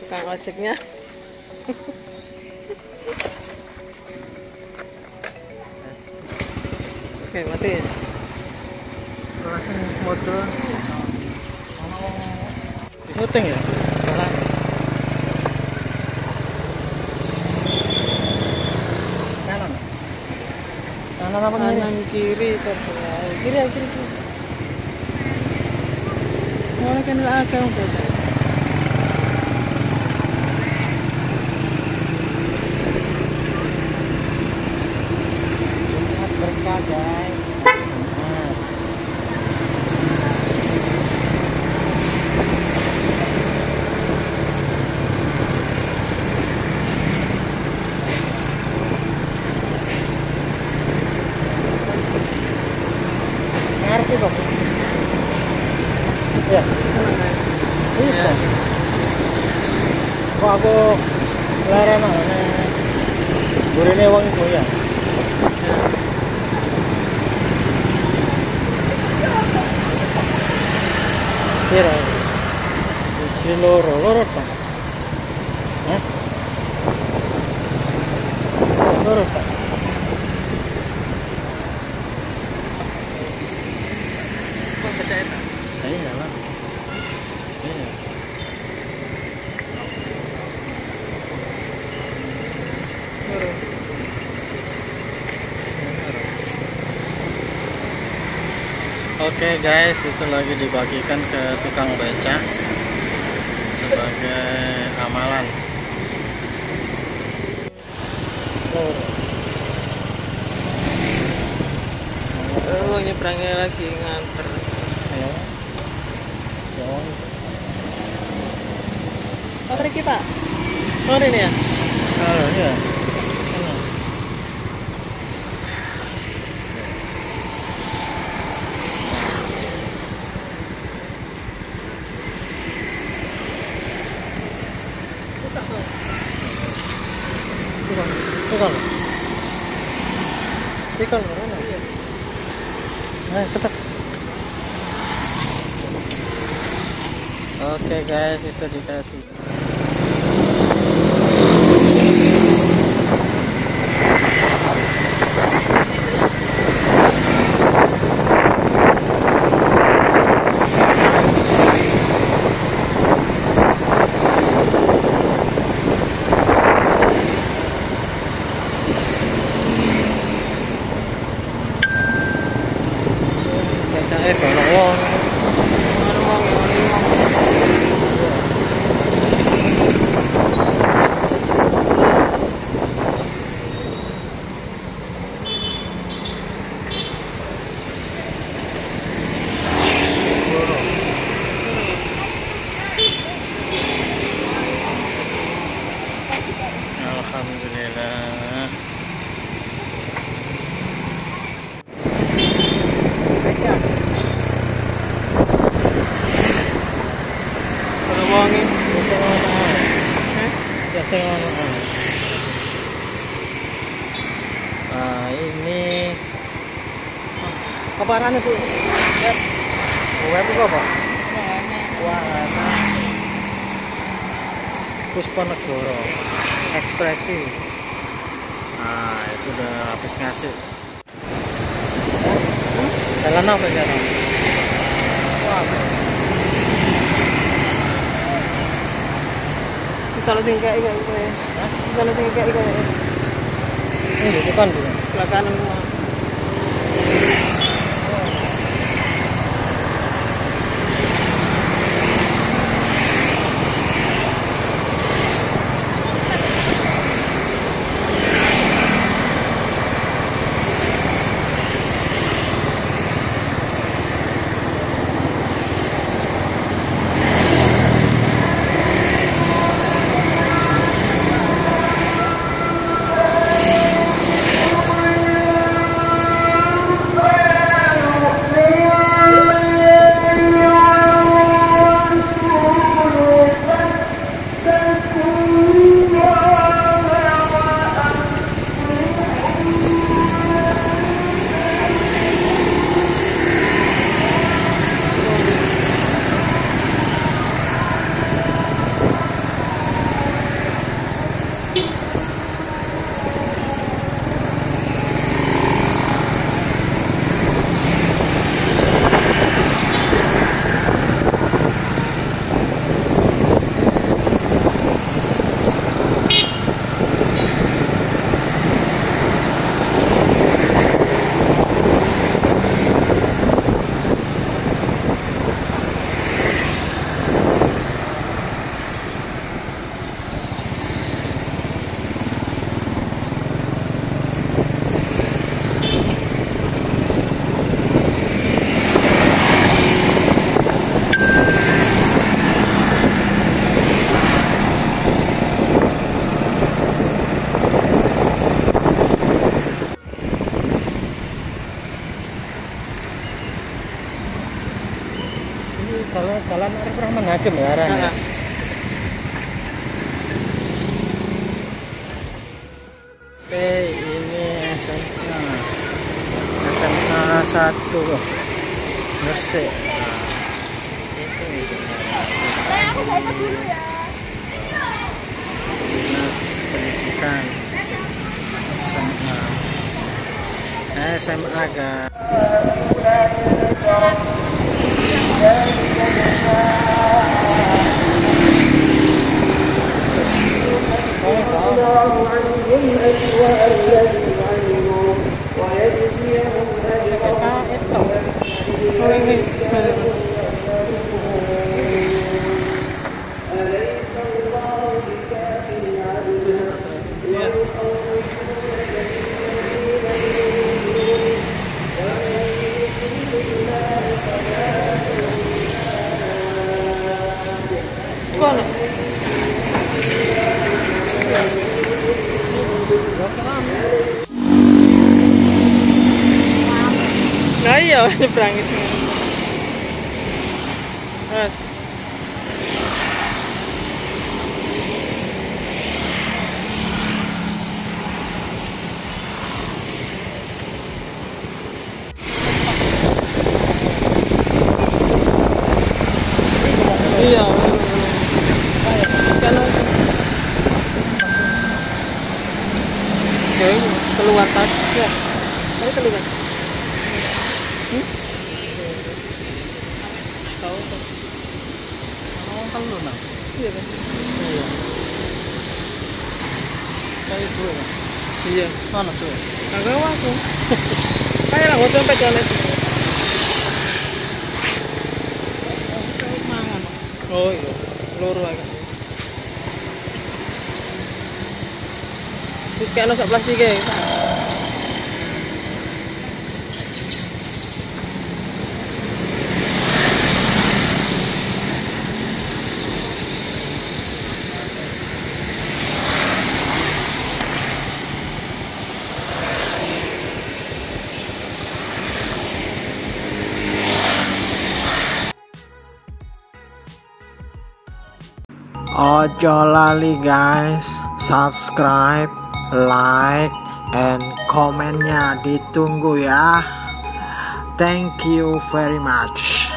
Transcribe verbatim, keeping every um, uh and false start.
tukang ojeknya. Oke, mati. Langsung motor. Syuting ya? Jalan. Kanan. Kanan apa kiri? Kanan kiri terserah. Kiri ya kiri. kiri. Mau kan lah agak udah. Berkah guys. Ngerti kok. Ya. Iya. Kok aku lara mana? Burine wong iku ya. Kira. Uji loro, loro tak? Hah? Loro tak? Kok baca itu? Iya lah. Iya. Loro. Oke guys, itu lagi dibagikan ke tukang beca sebagai amalan. Oh, nyebrangnya lagi nganter. Ayo. Jangan. Oh, pergi Pak. Oh, ini ya? Oh iya. Tukang. Tukang mana? Iya. Ayo cepat. Oke guys, itu dikasih. Eh, kalau wong Mana wong ya, ini wong. alhamdulillah. Mana wong ini? Biasa ngono. Nah, ini apaan itu? Web. Web itu apa? Wahana Pusponegoro Ekspresi. Nah, itu udah habis ngasih. Jalan apa jalan? Wah. Bisa lo tinggal kayak gitu ya. Bisa lo tinggal kayak gitu ya. Ini itu kan dulu. Sebelah kanan semua. Rahman Hakim ya arahnya. Nah, Oke, ini S M A S M A satu Gresik. aku mau dulu ya. Dinas Pendidikan S M A S M A guys. Nah iya, nyebrang itu. Nah. Iya. Kan oke, keluar tas ya. Ini keluar. Hmm? Tahu tuh. Oh, kan lu nang. Iya kan? Iya. Kayak gue kan. Iya. Mana tuh? Kagak aku. Kayak lah waktu sampai jalan itu. Mangan. Oh iya, loro aja. Terus kayak nosak plastik ya. Ojo lali guys, subscribe, like, and komennya ditunggu ya. Thank you very much.